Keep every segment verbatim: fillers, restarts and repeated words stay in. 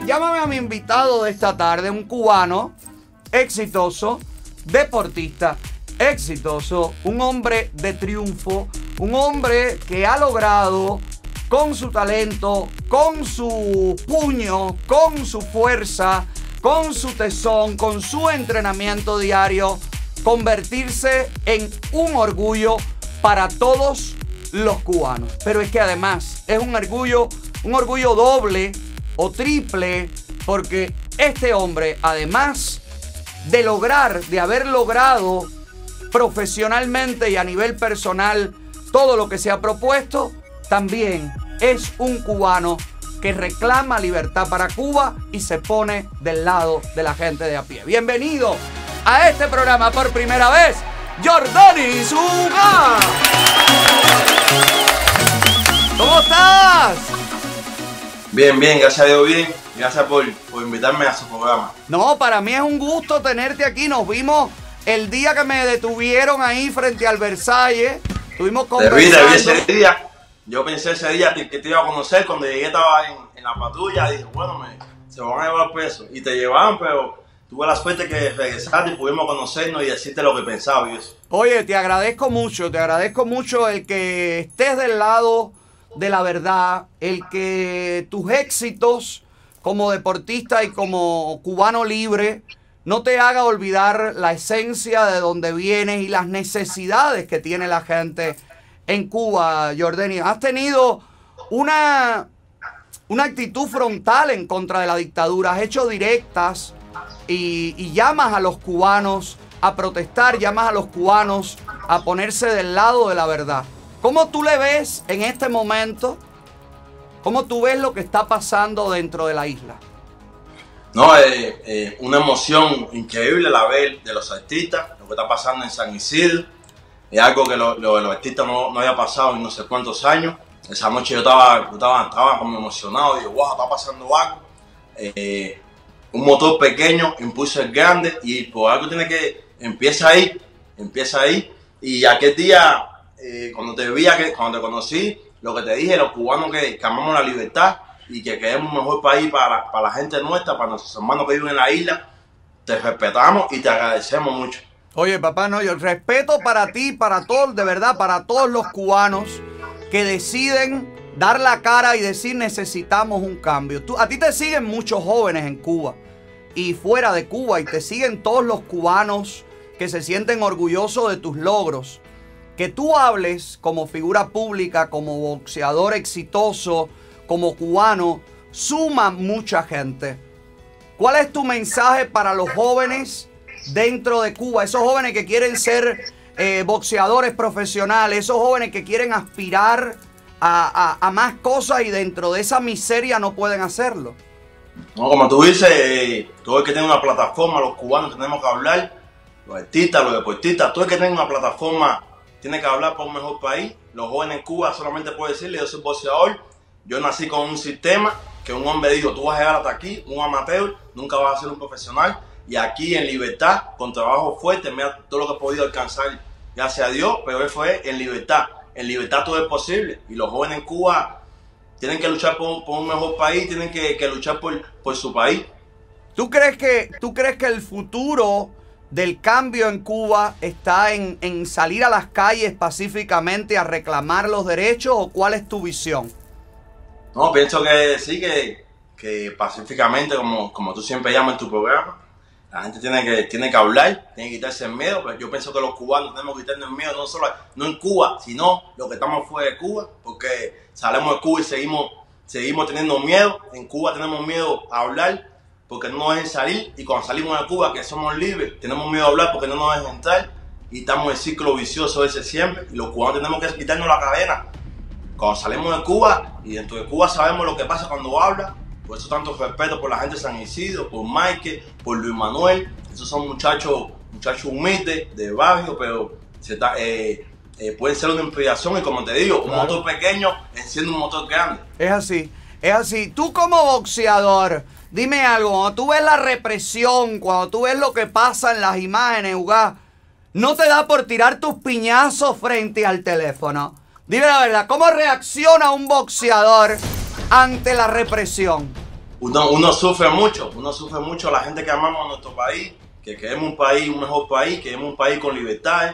llámame a mi invitado de esta tarde, un cubano exitoso, deportista exitoso, un hombre de triunfo, un hombre que ha logrado con su talento, con su puño, con su fuerza, con su tesón, con su entrenamiento diario, convertirse en un orgullo para todos los cubanos. Pero es que además es un orgullo, un orgullo doble o triple, porque este hombre, además de lograr, de haber logrado profesionalmente y a nivel personal todo lo que se ha propuesto, también es un cubano que reclama libertad para Cuba y se pone del lado de la gente de a pie. Bienvenido a este programa por primera vez, Jordani Zuga. ¿Cómo estás? Bien, bien, gracias a Dios, bien. Gracias por, por invitarme a su programa. No, para mí es un gusto tenerte aquí. Nos vimos el día que me detuvieron ahí frente al Versalles. Estuvimos conversando. Te vi, te vi ese día. Yo pensé ese día que te iba a conocer. Cuando llegué estaba en, en la patrulla. Dije, bueno, me, se van a llevar preso. Y te llevaban, pero tuve la suerte que regresaste y pudimos conocernos y decirte lo que pensaba y eso. Oye, te agradezco mucho. Te agradezco mucho el que estés del lado de la verdad. El que tus éxitos como deportista y como cubano libre no te haga olvidar la esencia de donde vienes y las necesidades que tiene la gente en Cuba, Jordani. Has tenido una, una actitud frontal en contra de la dictadura. Has hecho directas y, y llamas a los cubanos a protestar, llamas a los cubanos a ponerse del lado de la verdad. ¿Cómo tú le ves en este momento? ¿Cómo tú ves lo que está pasando dentro de la isla? No, eh, eh, una emoción increíble la ver de los artistas, lo que está pasando en San Isidro. Es algo que lo, lo, los artistas no, no había pasado en no sé cuántos años. Esa noche yo estaba, yo estaba, estaba como emocionado, digo, wow, está pasando algo. Eh, un motor pequeño, impulsos grandes y por algo tiene que, empieza ahí, empieza ahí. Y aquel día, eh, cuando te vi, cuando te conocí, lo que te dije, los cubanos que, que amamos la libertad y que queremos un mejor país para, para la gente nuestra, para nuestros hermanos que viven en la isla, te respetamos y te agradecemos mucho. Oye, papá, no, yo respeto para ti, para todos, de verdad, para todos los cubanos que deciden dar la cara y decir necesitamos un cambio. Tú, a ti te siguen muchos jóvenes en Cuba y fuera de Cuba y te siguen todos los cubanos que se sienten orgullosos de tus logros. Que tú hables como figura pública, como boxeador exitoso, como cubano, suma mucha gente. ¿Cuál es tu mensaje para los jóvenes dentro de Cuba? Esos jóvenes que quieren ser eh, boxeadores profesionales, esos jóvenes que quieren aspirar a, a, a más cosas y dentro de esa miseria no pueden hacerlo. No, como tú dices, eh, todo el que tenga una plataforma, los cubanos tenemos que hablar, los artistas, los deportistas, todo el que tenga una plataforma tiene que hablar por un mejor país. Los jóvenes en Cuba solamente pueden decirle, yo soy boxeador, yo nací con un sistema que un hombre dijo, tú vas a llegar hasta aquí, un amateur, nunca vas a ser un profesional. Y aquí en libertad, con trabajo fuerte, mira todo lo que he podido alcanzar, gracias a Dios, pero eso fue en libertad. En libertad todo es posible. Y los jóvenes en Cuba tienen que luchar por, por un mejor país, tienen que, que luchar por, por su país. ¿Tú crees que, tú crees que el futuro del cambio en Cuba está en, en salir a las calles pacíficamente a reclamar los derechos o cuál es tu visión? No, pienso que sí, que, que pacíficamente, como, como tú siempre llamas en tu programa, la gente tiene que, tiene que hablar, tiene que quitarse el miedo, pero yo pienso que los cubanos tenemos que quitarnos el miedo, no solo no en Cuba, sino los que estamos fuera de Cuba, porque salimos de Cuba y seguimos, seguimos teniendo miedo. En Cuba tenemos miedo a hablar porque no nos dejan salir, y cuando salimos de Cuba, que somos libres, tenemos miedo a hablar porque no nos dejan entrar y estamos en el ciclo vicioso ese siempre. Y los cubanos tenemos que quitarnos la cadena. Cuando salimos de Cuba y dentro de Cuba sabemos lo que pasa cuando habla. Por eso tanto respeto por la gente de San Isidro, por Mike, por Luis Manuel. Esos son muchachos, muchachos humildes, de barrio, pero se está, eh, eh, pueden ser una inspiración. Y como te digo, un claro. motor pequeño enciende un motor grande. Es así, es así. Tú como boxeador, dime algo, cuando tú ves la represión, cuando tú ves lo que pasa en las imágenes, Ugá, ¿no te da por tirar tus piñazos frente al teléfono? Dime la verdad, ¿cómo reacciona un boxeador ante la represión? uno, uno sufre mucho, uno sufre mucho la gente que amamos a nuestro país, que queremos un país, un mejor país, queremos un país con libertad.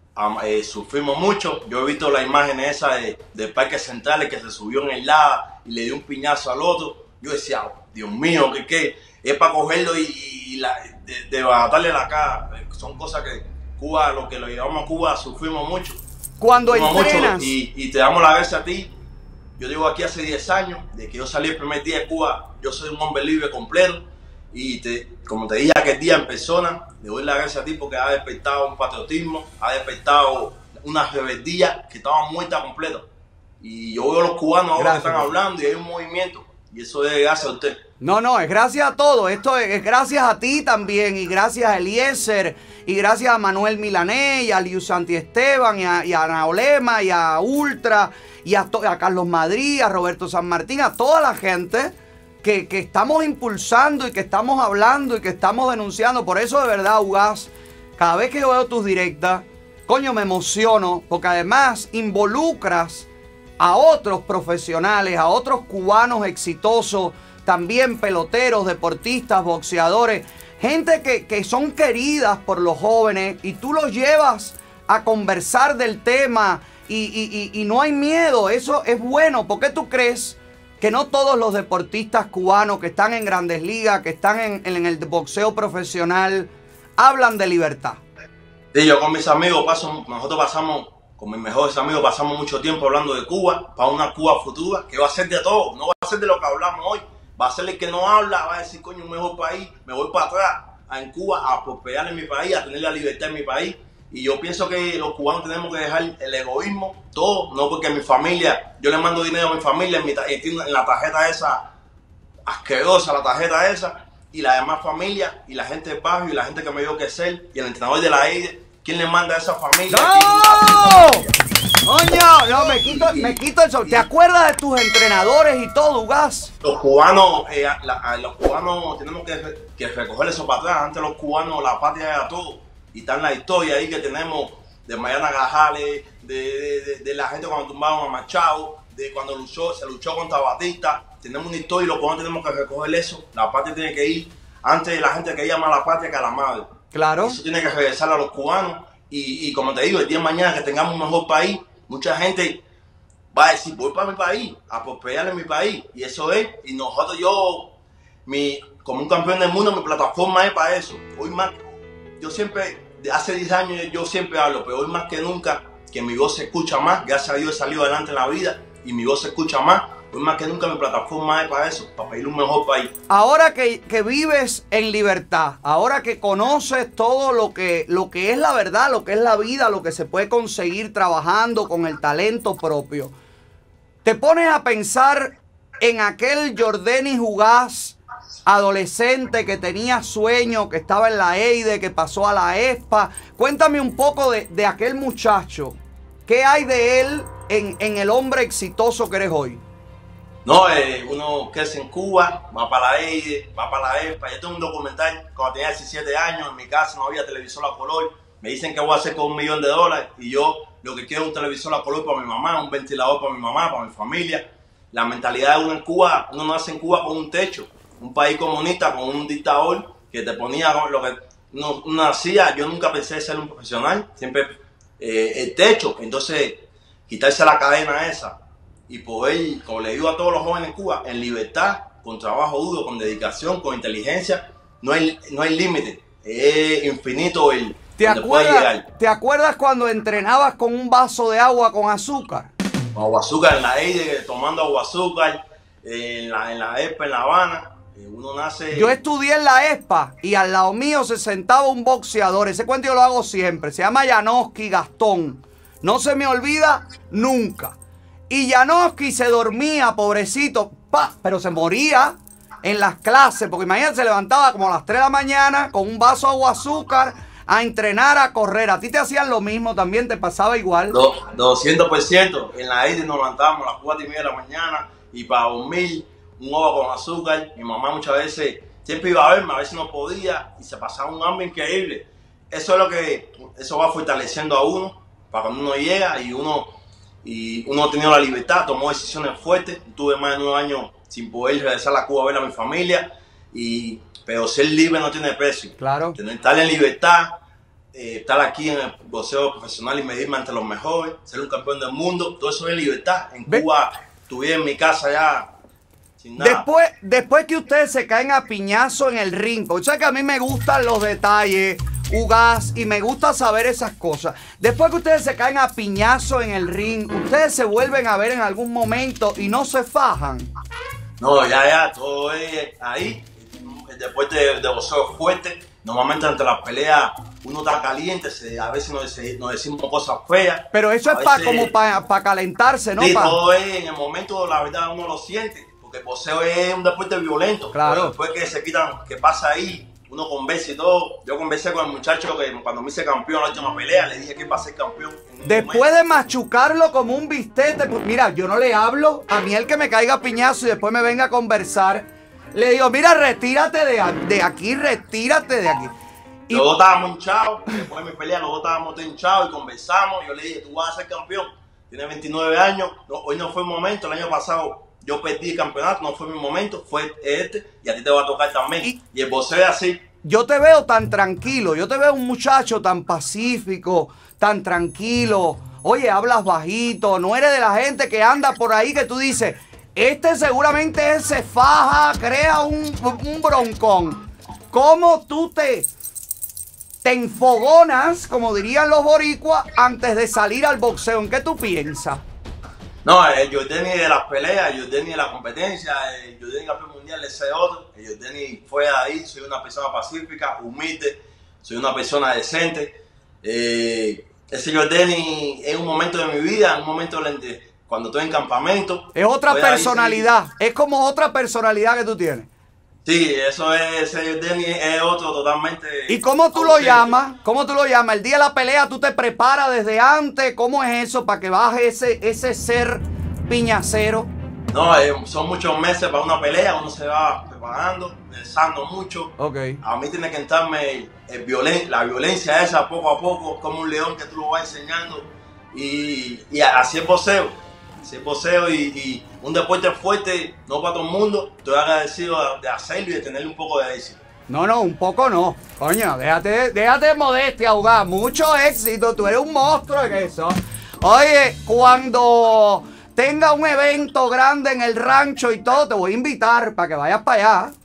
Eh, sufrimos mucho. Yo he visto la imagen esa de, de Parque Central que se subió en el lava y le dio un piñazo al otro. Yo decía, oh, Dios mío, que qué es para cogerlo y, y la, de, de bajarle la cara. Son cosas que Cuba, lo que lo llevamos a Cuba, sufrimos mucho. Cuando sufrimos entrenas mucho y, y te damos la gracia a ti. Yo digo aquí hace diez años, de que yo salí el primer día de Cuba, yo soy un hombre libre completo. Y te, como te dije aquel día en persona, le doy la gracia a ti porque ha despertado un patriotismo, ha despertado una rebeldía que estaba muerta completa. Y yo veo a los cubanos ahora gracias, que están hablando y hay un movimiento. Y eso es gracias a usted. No, no, es gracias a todos. Esto es, es gracias a ti también. Y gracias a Eliezer. Y gracias a Manuel Milanés. Y a Liu Santi Esteban. Y a, y a Ana Olema. Y a Ultra. Y a, a Carlos Madrid. A Roberto San Martín. A toda la gente que, que estamos impulsando. Y que estamos hablando. Y que estamos denunciando. Por eso de verdad, Ugaz, cada vez que yo veo tus directas, coño, me emociono. Porque además involucras a otros profesionales, a otros cubanos exitosos, también peloteros, deportistas, boxeadores, gente que, que son queridas por los jóvenes y tú los llevas a conversar del tema y, y, y, y no hay miedo. Eso es bueno. ¿Por qué tú crees que no todos los deportistas cubanos que están en Grandes Ligas, que están en, en el boxeo profesional, hablan de libertad? Sí, yo con mis amigos paso, nosotros pasamos... Con mis mejores amigos pasamos mucho tiempo hablando de Cuba, para una Cuba futura, que va a ser de todo, no va a ser de lo que hablamos hoy, va a ser el que no habla, va a decir, coño, un mejor país, me voy para atrás, a, en Cuba, a prosperar en mi país, a tener la libertad en mi país. Y yo pienso que los cubanos tenemos que dejar el egoísmo, todo, no porque mi familia, yo le mando dinero a mi familia en, mi, en la tarjeta esa, asquerosa la tarjeta esa, y la demás familia, y la gente del barrio, y la gente que me dio que ser, y el entrenador de la E I D E. ¿Quién le manda a esa familia? ¡No! ¡Coño! No, me quito, me quito el sol. ¿Te acuerdas de tus entrenadores y todo, Ugaz? Los cubanos, eh, la, los cubanos tenemos que, que recoger eso para atrás. Antes los cubanos, la patria era todo. Y está en la historia ahí que tenemos de Mariana Gajales, de, de, de, de la gente cuando tumbaron a Machado, de cuando luchó, se luchó contra Batista. Tenemos una historia y los cubanos tenemos que recoger eso. La patria tiene que ir antes de la gente que llama a la patria que a la madre. Claro. Eso tiene que regresar a los cubanos y, y como te digo, el día de mañana que tengamos un mejor país, mucha gente va a decir, voy para mi país, a prosperar en mi país. Y eso es, y nosotros, yo, mi, como un campeón del mundo, mi plataforma es para eso. Hoy más, yo siempre, hace diez años yo siempre hablo, pero hoy más que nunca, que mi voz se escucha más, gracias a Dios he salido adelante en la vida y mi voz se escucha más. Hoy más que nunca mi plataforma es para eso, para pedir un mejor país. Ahora que, que vives en libertad, ahora que conoces todo lo que, lo que es la verdad, lo que es la vida, lo que se puede conseguir trabajando con el talento propio, te pones a pensar en aquel Yordenis Ugaz, adolescente que tenía sueño, que estaba en la E I D E, que pasó a la E S P A. Cuéntame un poco de, de aquel muchacho. ¿Qué hay de él en, en el hombre exitoso que eres hoy? No, eh, uno crece en Cuba, va para la E I D E, va para la E S P A. Yo tengo un documental cuando tenía diecisiete años, en mi casa no había televisor a color. Me dicen que voy a hacer con un millón de dólares y yo lo que quiero es un televisor a color para mi mamá, un ventilador para mi mamá, para mi familia. La mentalidad de uno en Cuba, uno nace en Cuba con un techo, un país comunista con un dictador que te ponía lo que uno, uno hacía. Yo nunca pensé ser un profesional, siempre eh, el techo. Entonces, quitarse la cadena esa y poder, como le digo a todos los jóvenes en Cuba, en libertad, con trabajo duro, con dedicación, con inteligencia, no hay, no hay límite, es infinito el ¿Te acuerdas, ¿Te acuerdas cuando entrenabas con un vaso de agua con azúcar? Con agua azúcar en la E I D E, tomando agua azúcar, en la, en la E S P A, en La Habana, uno nace... Yo estudié en la E S P A y al lado mío se sentaba un boxeador, ese cuento yo lo hago siempre, se llama Janoski Gastón, no se me olvida nunca. Y Janoski se dormía, pobrecito, pa, pero se moría en las clases, porque imagínate, se levantaba como a las tres de la mañana con un vaso de agua azúcar a entrenar, a correr. ¿A ti te hacían lo mismo también? ¿Te pasaba igual? Do, doscientos por ciento. En la E I D E nos levantábamos a las cuatro y media de la mañana y para dormir, un ovo con azúcar. Mi mamá muchas veces siempre iba a verme, a veces no podía y se pasaba un hambre increíble. Eso es lo que, eso va fortaleciendo a uno para cuando uno llega y uno... Y uno ha tenido la libertad, tomó decisiones fuertes. Tuve más de nueve años sin poder regresar a Cuba a ver a mi familia. Y, pero ser libre no tiene precio. Claro. Tener, estar en libertad, eh, estar aquí en el boxeo profesional y medirme ante los mejores, ser un campeón del mundo, todo eso es libertad. En Ve Cuba estuve en mi casa ya sin nada. Después, después que ustedes se caen a piñazo en el ring, porque sabes que a mí me gustan los detalles, Ugas, y me gusta saber esas cosas. Después que ustedes se caen a piñazo en el ring, ustedes se vuelven a ver en algún momento y no se fajan. No, ya, ya, todo es ahí. El deporte de, de boxeo es fuerte. Normalmente ante las peleas uno está caliente, se, a veces nos, nos decimos cosas feas. Pero eso a es pa, veces, como para pa calentarse, ¿no? Sí, Pa... todo es en el momento, la verdad, uno lo siente. Porque el boxeo es un deporte violento. Claro. Después que se quitan, que pasa ahí, uno conversa y todo. Yo conversé con el muchacho que cuando me hice campeón en la última pelea, le dije que iba a ser campeón. Después de machucarlo como un bistec, mira, yo no le hablo, a mí el que me caiga a piñazo y después me venga a conversar, le digo, mira, retírate de, de aquí, retírate de aquí. Y... Los dos estábamos hinchados, después de mi pelea, los dos estábamos hinchados y conversamos. Yo le dije, tú vas a ser campeón, tienes veintinueve años, no, hoy no fue el momento, el año pasado yo perdí el campeonato, no fue mi momento, fue este y a ti te va a tocar también. Y, y el boxeo es así. Yo te veo tan tranquilo, yo te veo un muchacho tan pacífico, tan tranquilo. Oye, hablas bajito, no eres de la gente que anda por ahí que tú dices, este seguramente él se faja, crea un, un broncón. ¿Cómo tú te, te enfogonas, como dirían los boricuas, antes de salir al boxeo? ¿En qué tú piensas? No, el Jordani de las peleas, el Jordani de la competencia, el Jordani campeón mundial, ese es otro. El Jordani fue ahí, soy una persona pacífica, humilde, soy una persona decente. Eh, ese Jordani es un momento de mi vida, un momento de, cuando estoy en campamento. Es otra personalidad, ahí, sí. Es como otra personalidad que tú tienes. Sí, eso es, ese Jordani es otro totalmente. ¿Y cómo tú lo llamas? ¿Cómo tú lo llamas? El día de la pelea tú te preparas desde antes. ¿Cómo es eso para que baje ese, ese ser piñacero? No, eh, son muchos meses para una pelea, uno se va preparando, pensando mucho. Okay. A mí tiene que entrarme el, el violen, la violencia esa poco a poco, como un león que tú lo vas enseñando. Y, y así es boxeo. Así es boxeo y, y un deporte fuerte, no para todo el mundo. Estoy agradecido de hacerlo y de tenerle un poco de éxito. No, no, un poco no. Coño, déjate, déjate de modestia, Ugas. Mucho éxito, tú eres un monstruo en eso. Oye, cuando tenga un evento grande en el rancho y todo, te voy a invitar para que vayas para allá.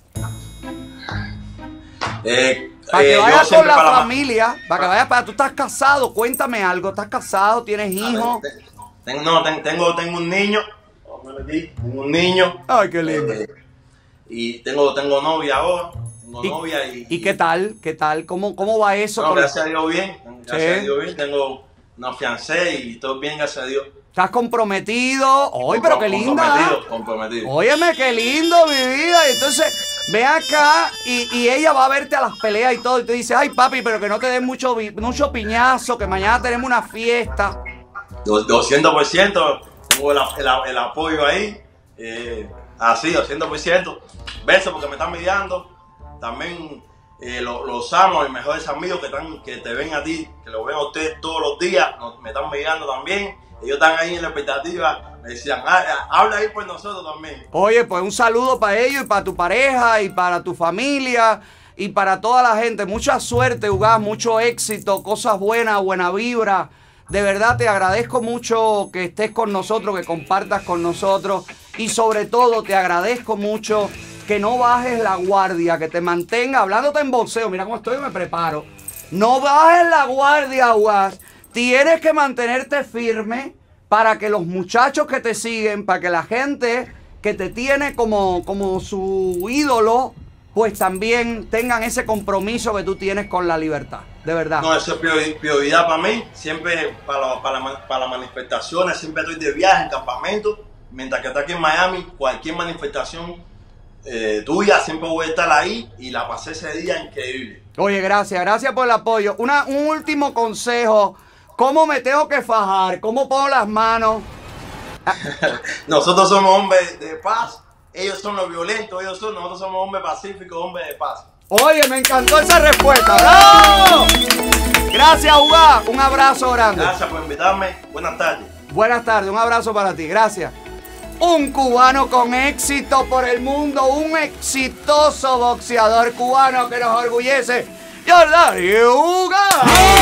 Eh, para que eh, vayas con la para familia, para que vayas para allá. Tú estás casado, cuéntame algo. ¿Estás casado? ¿Tienes hijos? Tengo, no, tengo, tengo un niño. Tengo un niño. Ay, qué lindo. Eh, y tengo, tengo novia ahora. Tengo ¿Y, novia y, ¿Y qué tal? ¿Qué tal? ¿Cómo, cómo va eso? No, con gracias a Dios bien. Gracias sí. a Dios bien. Tengo una fiancé y todo bien, gracias a Dios. ¿Estás comprometido? Oye, pero qué linda. Comprometido, comprometido. Óyeme, qué lindo, mi vida. Y entonces, ve acá y, y ella va a verte a las peleas y todo. Y te dice, ay, papi, pero que no te den mucho, mucho piñazo, que mañana tenemos una fiesta. doscientos por ciento. Tengo el, el, el apoyo ahí. Eh, así, doscientos por ciento. Besos porque me están midiendo. También eh, los, los amo, mis mejores amigos que, están, que te ven a ti, que lo ven a ustedes todos los días. Me están midiendo también. Ellos están ahí en la expectativa, me decían, ah, habla ahí por nosotros también. Oye, pues un saludo para ellos y para tu pareja y para tu familia y para toda la gente. Mucha suerte, Ugas, mucho éxito, cosas buenas, buena vibra. De verdad te agradezco mucho que estés con nosotros, que compartas con nosotros y sobre todo te agradezco mucho que no bajes la guardia, que te mantenga, hablándote en boxeo, mira cómo estoy, me preparo. No bajes la guardia, Ugas. Tienes que mantenerte firme para que los muchachos que te siguen, para que la gente que te tiene como, como su ídolo, pues también tengan ese compromiso que tú tienes con la libertad, de verdad. No, eso es prioridad para mí, siempre para, para, para las manifestaciones, siempre estoy de viaje en campamento, mientras que estoy aquí en Miami, cualquier manifestación eh, tuya, siempre voy a estar ahí y la pasé ese día increíble. Oye, gracias, gracias por el apoyo. Una, un último consejo. ¿Cómo me tengo que fajar? ¿Cómo pongo las manos? Nosotros somos hombres de paz. Ellos son los violentos. Ellos son, nosotros somos hombres pacíficos, hombres de paz. Oye, me encantó esa respuesta. ¡Bravo! Gracias, Ugas. Un abrazo grande. Gracias por invitarme. Buenas tardes. Buenas tardes. Un abrazo para ti. Gracias. un cubano con éxito por el mundo, un exitoso boxeador cubano que nos orgullece, Jordan Uga.